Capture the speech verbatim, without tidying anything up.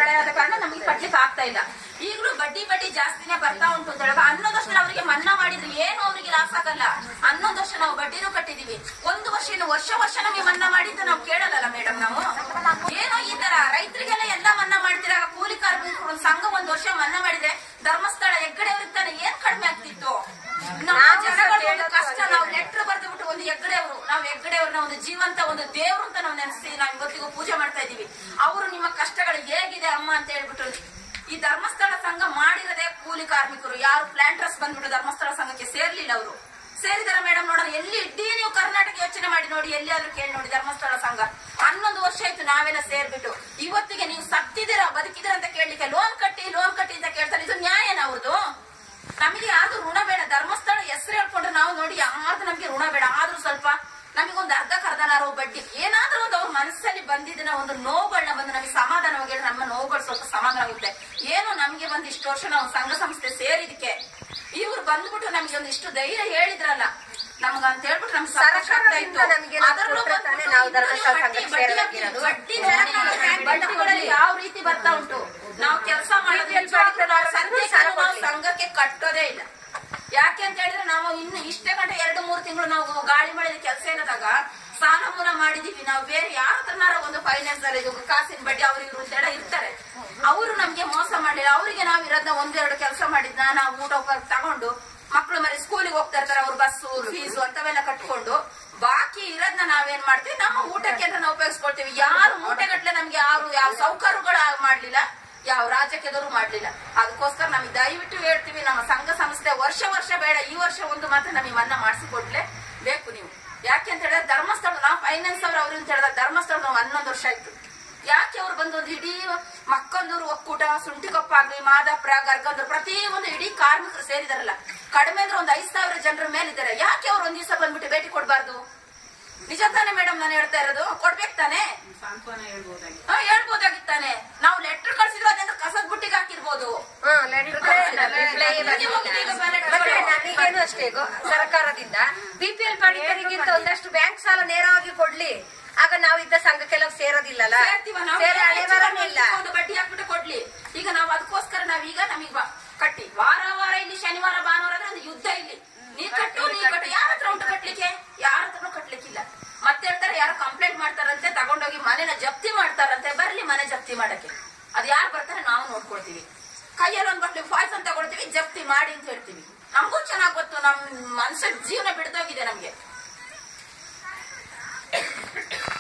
ಮಳೆ ಆದ ಕಾರಣ ನಮಗೆ ಕಟ್ಲಿಕ್ಕೆ ಆಗ್ತಾ ಇಲ್ಲ. ಈಗಲೂ ಬಡ್ಡಿ ಬಡ್ಡಿ ಜಾಸ್ತಿನೇ ಬರ್ತಾ ಉಂಟು ಅಂತ ಹೇಳುವಾಗ ಹನ್ನೊಂದು ವರ್ಷ ಅವರಿಗೆ ಮನ್ನಾ ಮಾಡಿದ್ರೆ ಏನು ಅವರಿಗೆ ಲಾಸ್ ಆಗಲ್ಲ. ಹನ್ನೊಂದು ವರ್ಷ ನಾವು ಬಡ್ಡಿನೂ ಕಟ್ಟಿದೀವಿ. ಒಂದು ವರ್ಷ ಇನ್ನು ವರ್ಷ ವರ್ಷ ನಮಗೆ ಮನ್ನಾ ಮಾಡಿದ್ದು ನಾವು ಕೇಳಲ್ಲ ಮೇಡಮ್. ನಾವು ಏನೋ ಈ ತರ ರೈತರಿಗೆಲ್ಲ ಎಲ್ಲ ಮನ್ನಾ ಮಾಡ್ತೀರಾ, ಕೂಲಿ ಕಾರ್ಮಿಕರು ಸಂಘ ಒಂದು ವರ್ಷ ಮನ್ನಾ ಮಾಡಿದ್ರೆ ಧರ್ಮಸ್ಥಳ ಹೆಗ್ಗಡೆ ಅವ್ರಿರ್ತಾನೆ ಏನ್ ಕಡಿಮೆ ಆಗ್ತಿತ್ತು? ನಮ್ಮ ಜನಗಳ ಕಷ್ಟ ನಾವು ಲೆಟ್ರ್ ಬರ್ದು ಬಿಟ್ಟು ಒಂದು ಹೆಗ್ಗಡೆ ಅವರು ನಾವು ಹೆಗ್ಗಡೆ ಅವ್ರನ್ನ ಒಂದು ಜೀವಂತ ಒಂದು ದೇವ್ರು ಅಂತ ನಾವು ನೆನೆಸ್ತೀವಿ. ನಾವು ಇವತ್ತಿಗೂ ಪೂಜೆ ಮಾಡ್ತಾ ಇದೀವಿ. ಅವರು ನಿಮ್ಮ ಕಷ್ಟಗಳು ಹೇಗಿದೆ ಅಮ್ಮ ಅಂತ ಹೇಳ್ಬಿಟ್ಟು ಈ ಧರ್ಮಸ್ಥಳ ಸಂಘ ಮಾಡಿರದೆ ಕೂಲಿ ಕಾರ್ಮಿಕರು ಯಾರು ಪ್ಲಾಂಟರ್ಸ್ ಬಂದ್ಬಿಟ್ಟು ಧರ್ಮಸ್ಥಳ ಸಂಘಕ್ಕೆ ಸೇರ್ಲಿಲ್ಲ. ಅವರು ಸೇರಿದಾರ ಮೇಡಮ್ ನೋಡೋಣ. ಎಲ್ಲಿ ಇಡೀ ನೀವು ಕರ್ನಾಟಕ ಯೋಚನೆ ಮಾಡಿ ನೋಡಿ, ಎಲ್ಲಿಯಾದ್ರೂ ಕೇಳಿ ನೋಡಿ ಧರ್ಮಸ್ಥಳ ಸಂಘ ಹನ್ನೊಂದು ವರ್ಷ ಆಯ್ತು ನಾವೆಲ್ಲ ಸೇರ್ಬಿಟ್ಟು. ಇವತ್ತಿಗೆ ನೀವು ಸತ್ತಿದ್ದೀರಾ ಬದುಕಿದ್ದೀರ ಅಂತ ಕೇಳಲಿಕ್ಕೆ ಲೋನ್ ಕಟ್ಟಿ ಲೋನ್ ಕಟ್ಟಿ ಅಂತ ಕೇಳ್ತಾರೆ. ಇದು ನ್ಯಾಯನ ಅವ್ರದ್ದು? ನಮಗೆ ಯಾವ್ದು ಋಣ ಬೇಡ. ಧರ್ಮಸ್ಥಳ ಹೆಸರು ಹೇಳ್ಕೊಂಡ್ರೆ ನಾವು ನೋಡಿ ಯಾವ್ದು ನಮ್ಗೆ ಋಣ ಬೇಡ. ಆದ್ರೂ ಸ್ವಲ್ಪ ನಮಗೊಂದು ಅರ್ಧ ಕರ್ದನಾರು ಬಡ್ಡಿ ಏನಾದ್ರೂ ಒಂದು ಅವ್ರ ಮನಸ್ಸಲ್ಲಿ ಬಂದಿದ್ದನ್ನ ಒಂದು ನೋವುಗಳನ್ನ ಬಂದು ನಮಗೆ ಸಮಾಧಾನವಾಗಿ ನಮ್ಮ ನೋವುಗಳು ಸ್ವಲ್ಪ ಸಮಾಧಾನ ಆಗುತ್ತೆ. ಏನು ನಮ್ಗೆ ಬಂದು ಇಷ್ಟು ವರ್ಷ ನಾವು ಸಂಘ ಸಂಸ್ಥೆ ಸೇರಿದಕ್ಕೆ ಇವ್ರು ಬಂದ್ಬಿಟ್ಟು ನಮ್ಗೆ ಒಂದು ಇಷ್ಟು ಧೈರ್ಯ ಹೇಳಿದ್ರಲ್ಲ ನಮ್ಗ ಅಂತ ಹೇಳ್ಬಿಟ್ಟು ನಮ್ಗೆ ಸಂತೋಷ ಆಗ್ತಾ ಇತ್ತು. ಅದರಲ್ಲೂ ಬಡ್ಡಿಗಳಲ್ಲಿ ಯಾವ ರೀತಿ ಬರ್ತಾ ಉಂಟು. ನಾವು ಕೆಲಸ ಮಾಡೋದು ನಾವು ಸಂಘಕ್ಕೆ ಕಟ್ಟೋದೇ ಇಲ್ಲ. ಯಾಕೆ ಅಂತ ಹೇಳಿದ್ರೆ ನಾವು ಇನ್ನು ಇಷ್ಟೇ ಗಂಟೆ ಎರಡು ಮೂರು ತಿಂಗಳು ನಾವು ಗಾಳಿ ಮಾಡಿದ ಕೆಲಸ ಇಲ್ಲದಾಗ ಸಾಲ ಮೂಲ ಮಾಡಿದೀವಿ. ನಾವು ಬೇರೆ ಯಾರ ಹತ್ರನಾರ ಒಂದು ಫೈನಾನ್ಸ್ ಅಲ್ಲಿ ಕಾಸಿನ ಬಡ್ಡಿ ಅವ್ರು ಇವ್ರು ಅಂತೆಲ್ಲ ಇರ್ತಾರೆ. ಅವರು ನಮ್ಗೆ ಮೋಸ ಮಾಡಿಲ್ಲ. ಅವರಿಗೆ ನಾವು ಇರೋದನ್ನ ಒಂದೆರಡು ಕೆಲಸ ಮಾಡಿದ್ನ ನಾವು ಊಟ ತಗೊಂಡು ಮಕ್ಕಳು ಮರಿ ಸ್ಕೂಲಿಗೆ ಹೋಗ್ತಾ ಇರ್ತಾರೆ, ಅವ್ರ ಬಸ್ಸು ಫೀಸು ಅಂತವೆಲ್ಲ ಕಟ್ಕೊಂಡು ಬಾಕಿ ಇರೋದನ್ನ ನಾವೇನ್ ಮಾಡ್ತೀವಿ ನಮ್ಮ ಊಟಕ್ಕೆ ಅಂತ ನಾವು ಉಪಯೋಗಿಸ್ಕೊಳ್ತೀವಿ. ಯಾರು ಮೂಟೆಗಟ್ಲೆ ನಮ್ಗೆ ಯಾರು ಯಾವ ಸೌಕರ್ಯಗಳು ಮಾಡ್ಲಿಲ್ಲ, ಯಾವ ರಾಜಕೀಯದವರು ಮಾಡ್ಲಿಲ್ಲ. ಅದಕ್ಕೋಸ್ಕರ ನಮಗೆ ದಯವಿಟ್ಟು ಹೇಳ್ತೀವಿ, ನಮ್ಮ ಸಂಘ ಸಂಸ್ಥೆ ವರ್ಷ ವರ್ಷ ಬೇಡ, ಈ ವರ್ಷ ಒಂದು ಮಾತ್ರ ನಮಗೆ ಮನ್ನಾ ಮಾಡಿಸಿಕೊಡ್ಲೇ ಬೇಕು ನೀವು. ಯಾಕೆ ಅಂತ ಹೇಳಿದ್ರೆ ಧರ್ಮಸ್ಥಳ ನಾವು ಫೈನಾನ್ಸ್ ಅವ್ರು ಅವ್ರು ಅಂತ ಹೇಳಿದ್ರೆ ಧರ್ಮಸ್ಥಳ ನಾವು ಹನ್ನೊಂದು ವರ್ಷ ಆಯ್ತು. ಯಾಕೆ ಅವ್ರು ಬಂದು ಒಂದು ಇಡೀ ಮಕ್ಕಂದೂರು ಒಕ್ಕೂಟ, ಸುಂಟಿಕೊಪ್ಪ ಆಗ್ಲಿ, ಮಾದಾಪುರ, ಗರ್ಗಂದೂರು ಪ್ರತಿ ಒಂದು ಇಡೀ ಕಾರ್ಮಿಕರು ಸೇರಿದಾರಲ್ಲ, ಕಡಿಮೆ ಅಂದ್ರೆ ಒಂದು ಐದ್ ಸಾವಿರ ಜನರ ಮೇಲಿದ್ದಾರೆ. ಯಾಕೆ ಅವ್ರು ಒಂದ್ ದಿವಸ ಬಂದ್ಬಿಟ್ಟು ಭೇಟಿ ಕೊಡ್ಬಾರ್ದು? ನಿಜ ತಾನೆ ಮೇಡಮ್ ನಾನು ಹೇಳ್ತಾ ಇರೋದು? ಕೊಡ್ಬೇಕು ತಾನೆ, ಹೇಳ್ಬೋದಾಗಿತ್ತಾನೆ. ನಾವು ಲೆಟರ್ ಕಳ್ಸಿದ್ರು ಅದನ್ನ ಕಸದ ಬುಟ್ಟಿಗೆ ಹಾಕಿರ್ಬೋದು. ನನಗೇನು ಅಷ್ಟೇ ಸರ್ಕಾರದಿಂದ ಬಿಪಿಎಲ್ ಪಡಿತರಿಗಿಂತ ಒಂದಷ್ಟು ಬ್ಯಾಂಕ್ ಸಾಲ ನೇರವಾಗಿ ಕೊಡ್ಲಿ, ಆಗ ನಾವು ಇದ್ದ ಸಂಘಕ್ಕೆಲ್ಲ ಸೇರೋದಿಲ್ಲಲ್ಲ, ಬಡ್ಡಿ ಹಾಕ್ಬಿಟ್ಟು ಕೊಡ್ಲಿ. ಈಗ ನಾವು ಅದಕ್ಕೋಸ್ಕರ ನಾವೀಗ ನಮಗ್ ಕಟ್ಟಿ ವಾರ ವಾರ ಇಲ್ಲಿ ಶನಿವಾರ ಭಾನುವಾರ ಅಂದ್ರೆ ಒಂದು ಯುದ್ಧ. ಇಲ್ಲಿ ನೀ ಕಟ್ಟು ನೀ ಕಟ್ಟು ಯಾರ ಹತ್ರ ಉಂಟು ಕಟ್ಲಿಕ್ಕೆ? ಯಾರ ಹತ್ರನೂ ಕಟ್ಲಿಕ್ಕಿಲ್ಲ. ಮತ್ತೆ ಹೇಳ್ತಾರೆ ಯಾರು ಕಂಪ್ಲೇಂಟ್ ಮಾಡ್ತಾರಂತೆ, ತಗೊಂಡೋಗಿ ಮನೆನ ಜಪ್ತಿ ಮಾಡ್ತಾರಂತೆ. ಬರ್ಲಿ ಮನೆ ಜಪ್ತಿ ಮಾಡಕ್ಕೆ, ಅದ್ ಯಾರು ಬರ್ತಾರೆ ನಾವು ನೋಡ್ಕೊಳ್ತೀವಿ. ಕೈಯಲ್ಲಿ ಒಂದ್ ಬಟ್ಲಿ ಪಾಯ್ಸನ್ ತಗೊಳ್ತೀವಿ, ಜಪ್ತಿ ಮಾಡಿ ಅಂತ ಹೇಳ್ತೀವಿ. ನಮಗೂ ಚೆನ್ನಾಗ್ ಗೊತ್ತು, ನಮ್ ಮನುಷ್ಯ ಜೀವನ ಬಿಡ್ದೋಗಿದೆ ನಮ್ಗೆ.